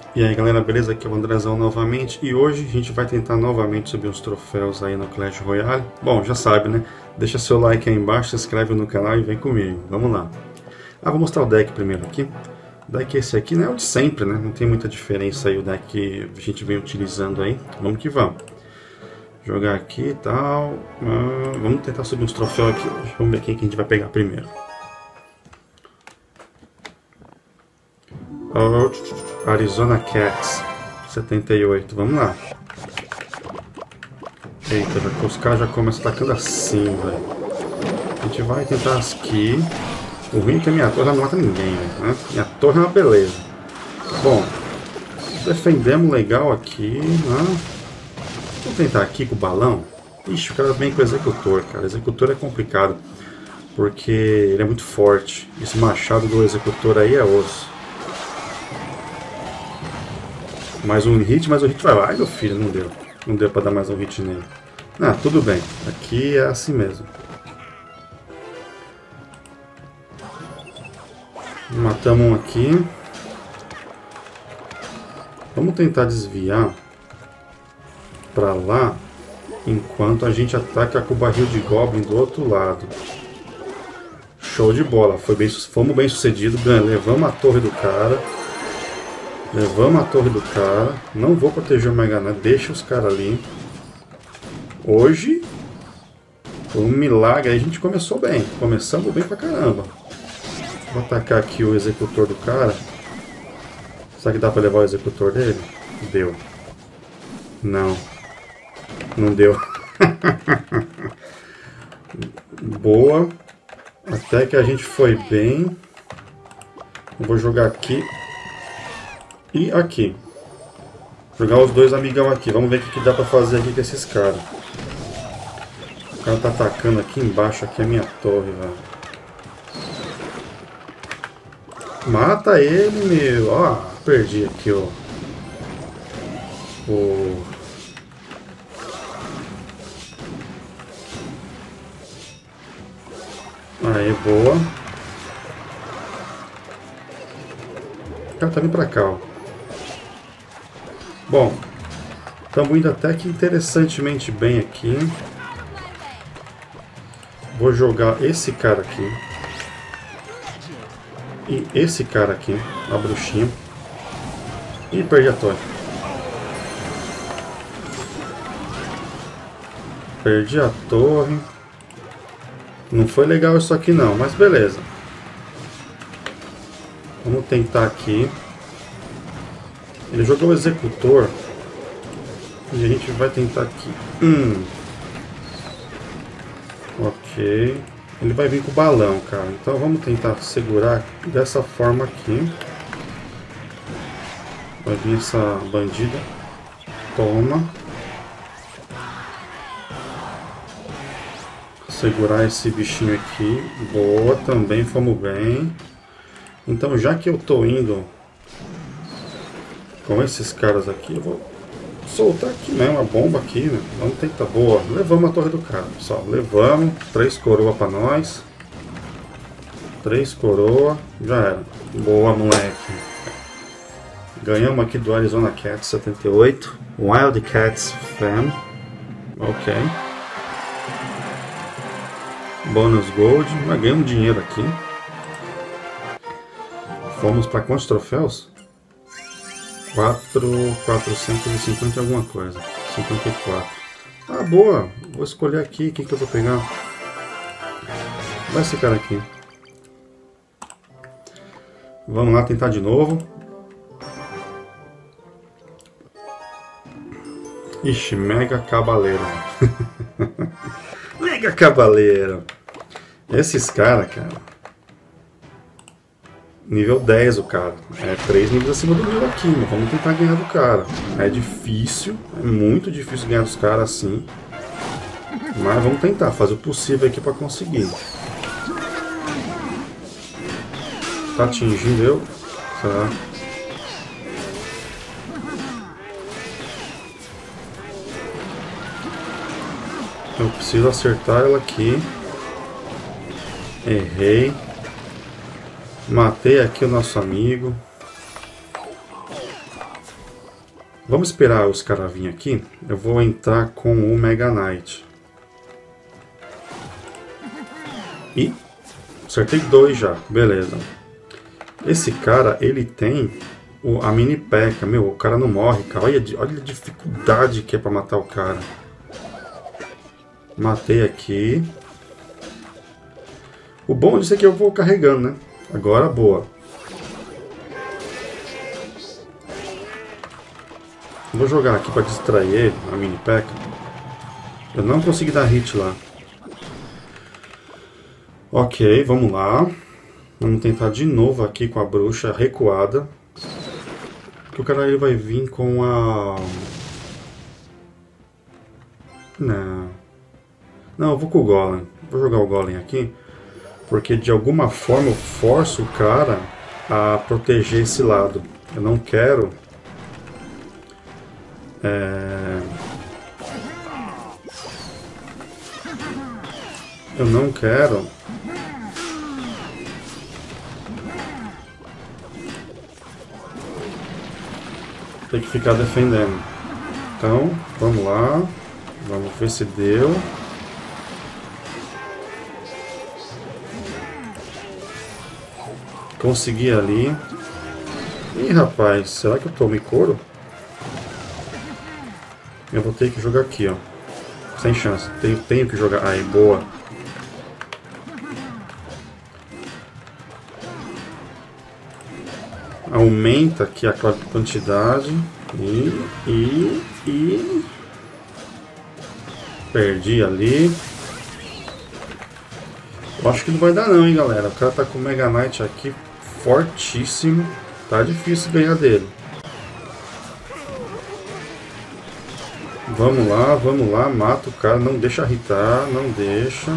E aí galera, beleza? Aqui é o Andrezão novamente e hoje a gente vai tentar novamente subir uns troféus aí no Clash Royale. Bom, já sabe, né? Deixa seu like aí embaixo, se inscreve no canal e vem comigo. Vamos lá. Vou mostrar o deck primeiro aqui. O deck esse aqui, né, é o de sempre, né? Não tem muita diferença aí o deck que a gente vem utilizando aí. Vamos que vamos. Jogar aqui e tal. Vamos tentar subir uns troféus aqui hoje. Vamos ver quem que a gente vai pegar primeiro. Arizona Cats 78, vamos lá. Eita, os caras já começam atacando assim, velho. A gente vai tentar aqui. O ruim é que a minha torre não mata ninguém, né? Minha torre é uma beleza. Bom, defendemos legal aqui, né? Vamos tentar aqui com o balão. Ixi, o cara vem com o executor, cara. O executor é complicado, porque ele é muito forte. Esse machado do executor aí é osso. Mais um hit, mas o hit vai lá. Ai, meu filho, não deu. Não deu pra dar mais um hit nele. Ah, tudo bem. Aqui é assim mesmo. Matamos um aqui. Vamos tentar desviar pra lá, enquanto a gente ataca com o barril de Goblin do outro lado. Show de bola. Fomos bem sucedidos. Levamos a torre do cara. Levamos a torre do cara. Não vou proteger o Mega Man. Deixa os caras ali. Hoje, por um milagre, a gente começou bem. Começamos bem pra caramba. Vou atacar aqui o executor do cara. Será que dá pra levar o executor dele? Deu. Não. Não deu. Boa. Até que a gente foi bem. Eu vou jogar aqui. E aqui. Jogar os dois amigão aqui. Vamos ver o que dá pra fazer aqui com esses caras. O cara tá atacando aqui embaixo. Aqui é a minha torre, velho. Mata ele, meu. Ó, perdi aqui, ó. Aí, boa. O cara tá vindo pra cá, ó. Bom, estamos indo até que interessantemente bem aqui. Vou jogar esse cara aqui. E esse cara aqui, a bruxinha. E perdi a torre. Perdi a torre. Não foi legal isso aqui não, mas beleza. Vamos tentar aqui. Ele jogou o executor. E a gente vai tentar aqui. Ok. Ele vai vir com o balão, cara. Então vamos tentar segurar dessa forma aqui. Vai vir essa bandida. Toma. Segurar esse bichinho aqui. Boa, também fomos bem. Então já que eu tô indo com esses caras aqui, eu vou soltar aqui mesmo a bomba aqui, né? Vamos tentar. Boa, levamos a torre do cara, pessoal. Levamos, 3 coroas pra nós. 3 coroas, já era. Boa, moleque. Ganhamos aqui do Arizona Cats 78. Wildcats Fan. Ok. Bônus Gold. Mas ganhamos dinheiro aqui. Fomos para quantos troféus? 450 alguma coisa. 54. Ah, boa. Vou escolher aqui. Quem que eu vou pegar? Vai esse cara aqui. Vamos lá tentar de novo. Ixi, Mega Cavaleiro. Mega Cavaleiro. Esses caras, cara. Nível 10 o cara. É 3 níveis acima do meu aqui, mas vamos tentar ganhar do cara. É difícil, é muito difícil ganhar dos caras assim. Mas vamos tentar fazer o possível aqui pra conseguir. Tá atingindo eu? Tá. Eu preciso acertar ela aqui. Errei. Matei aqui o nosso amigo. Vamos esperar os caras virem aqui. Eu vou entrar com o Mega Knight. E acertei 2 já, beleza. Esse cara, ele tem a mini P.E.K.K.A. Meu, o cara não morre, cara. Olha a dificuldade que é pra matar o cara. Matei aqui. O bom disso é que eu vou carregando, né? Agora, boa. Vou jogar aqui pra distrair a mini P.E.K.K.A. Eu não consegui dar hit lá. Ok, vamos lá. Vamos tentar de novo aqui com a bruxa recuada. Porque o cara ele vai vir com a... Não, eu vou com o Golem. Vou jogar o Golem aqui. Porque de alguma forma eu forço o cara a proteger esse lado. Eu não quero... Eu não quero... Tem que ficar defendendo. Então, vamos lá. Vamos ver se deu. Consegui ali. Ih, rapaz, será que eu tomei couro? Eu vou ter que jogar aqui, ó. Sem chance. Tenho que jogar. Aí, boa. Aumenta aqui a quantidade. E... Perdi ali. Eu acho que não vai dar não, hein, galera. O cara tá com o Mega Knight aqui fortíssimo. Tá difícil ganhar dele. Vamos lá. Mata o cara. Não deixa irritar. Não deixa.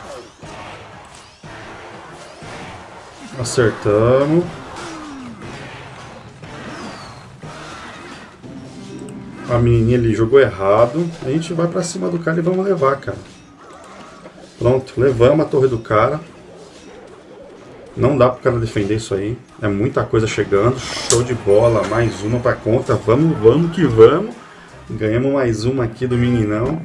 Acertamos. A menininha ali jogou errado. A gente vai pra cima do cara e vamos levar, cara. Pronto, levamos a torre do cara. Não dá pro cara defender isso aí. É muita coisa chegando. Show de bola. Mais uma pra conta. Vamos que vamos. Ganhamos mais uma aqui do meninão.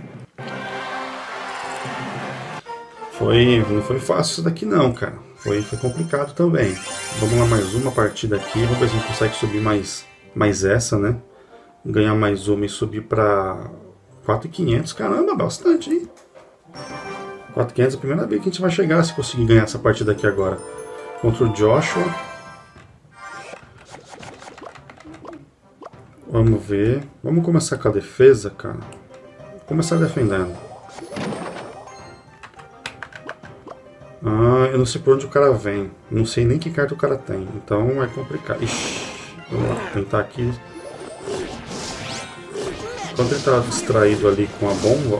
Não foi fácil isso daqui não, cara. Foi complicado também. Vamos lá, mais uma partida aqui. Vamos ver se a gente consegue subir mais essa, né? Ganhar mais uma e subir pra 4.500. Caramba, bastante, hein? 4.500 é a primeira vez que a gente vai chegar se conseguir ganhar essa partida aqui agora. Contra o Joshua. Vamos ver. Vamos começar com a defesa, cara. Vou começar defendendo. Ah, eu não sei por onde o cara vem. Não sei nem que carta o cara tem. Então é complicado. Ixi, vamos lá, tentar aqui. Enquanto ele tá distraído ali com a bomba.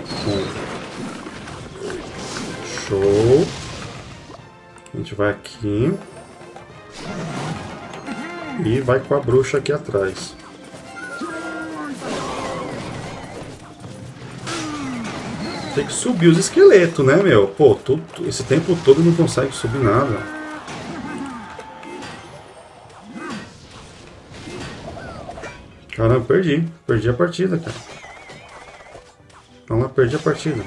Show. A gente vai aqui. E vai com a bruxa aqui atrás. Tem que subir os esqueletos, né, meu? Pô, esse tempo todo não consegue subir nada. Caramba, perdi. Perdi a partida, cara. Vamos lá, perdi a partida.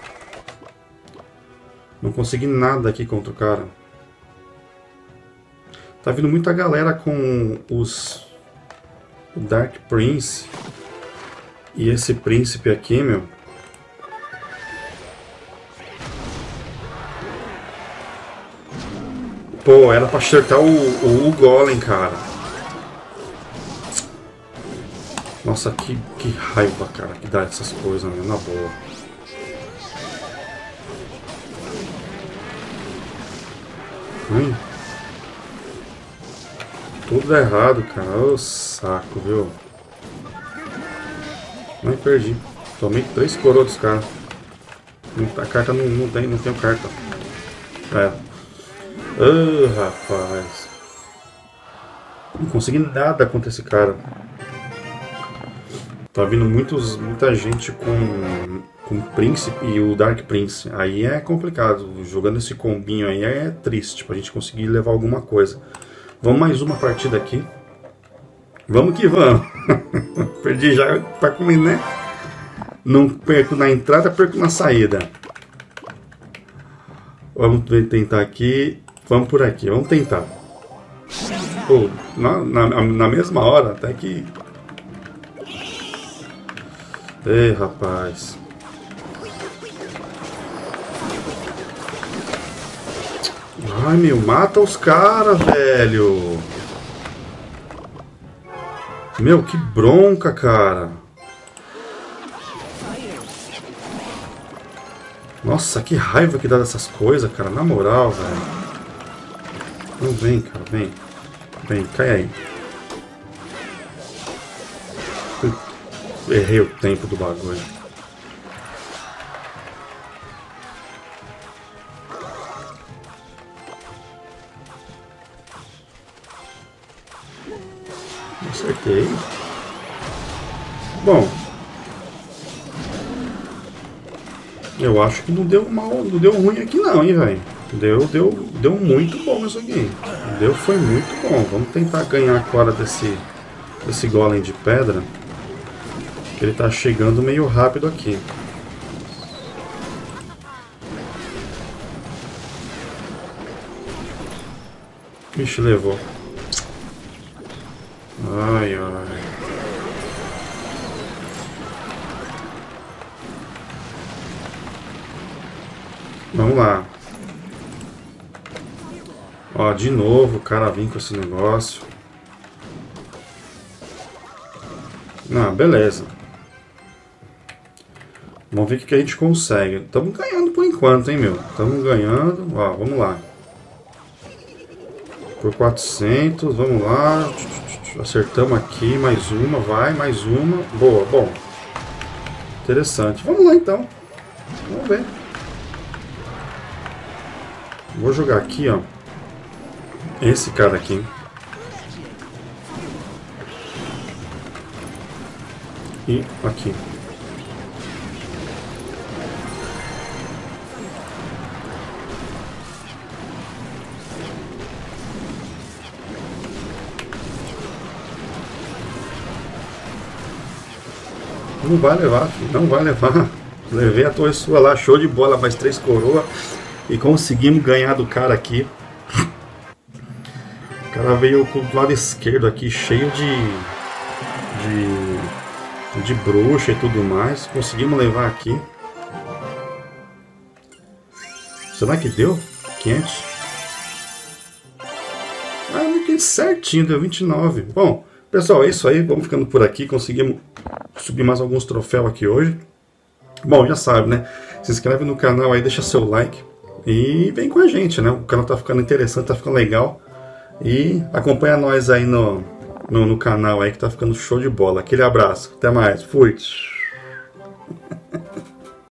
Não consegui nada aqui contra o cara. Tá vindo muita galera com o Dark Prince. E esse príncipe aqui, meu. Pô, era pra acertar o Golem, cara. Nossa, que raiva, cara, que dá essas coisas, né? Na boa. Ai. Tudo errado, cara. Ô, saco, viu? Ai, perdi. Tomei 3 coroas dos caras. A carta não tem carta. É. Rapaz. Não consegui nada contra esse cara. Tá vindo muita gente com o Príncipe e o Dark Prince. Aí é complicado. Jogando esse combinho aí é triste pra gente conseguir levar alguma coisa. Vamos mais uma partida aqui. Vamos que vamos. Perdi já pra comer, né? Não perco na entrada, perco na saída. Vamos tentar aqui. Vamos por aqui, vamos tentar. Pô, na mesma hora, até que... Ei, rapaz. Ai, meu, mata os caras, velho. Meu, que bronca, cara. Nossa, que raiva que dá dessas coisas, cara. Na moral, velho. Não, vem, cara, vem. Vem, cai aí. Errei o tempo do bagulho. Acertei. Bom, eu acho que não deu mal, não deu ruim aqui não, hein, velho. Deu muito bom isso aqui. Foi muito bom. Vamos tentar ganhar agora desse golem de pedra. Ele tá chegando meio rápido aqui. Vixe, levou. Ai, ai. Vamos lá. Ó, de novo o cara vem com esse negócio. Ah, beleza. Vamos ver o que a gente consegue. Estamos ganhando por enquanto, hein, meu? Estamos ganhando. Ó, vamos lá. Por 400, vamos lá. Acertamos aqui, mais uma, vai, mais uma. Boa, bom. Interessante. Vamos lá, então. Vamos ver. Vou jogar aqui, ó. Esse cara aqui. E aqui. Não vai levar, filho. Não vai levar. Levei a torre sua lá, show de bola, mais 3 coroas. E conseguimos ganhar do cara aqui. O cara veio com o lado esquerdo aqui, cheio de bruxa e tudo mais. Conseguimos levar aqui. Será que deu? 500? Ah, 500 certinho, deu 29. Bom, pessoal, é isso aí. Vamos ficando por aqui. Conseguimos subir mais alguns troféus aqui hoje. Bom, já sabe, né? Se inscreve no canal aí, deixa seu like. E vem com a gente, né? O canal tá ficando interessante, tá ficando legal. E acompanha nós aí no canal aí que tá ficando show de bola. Aquele abraço, até mais, fui!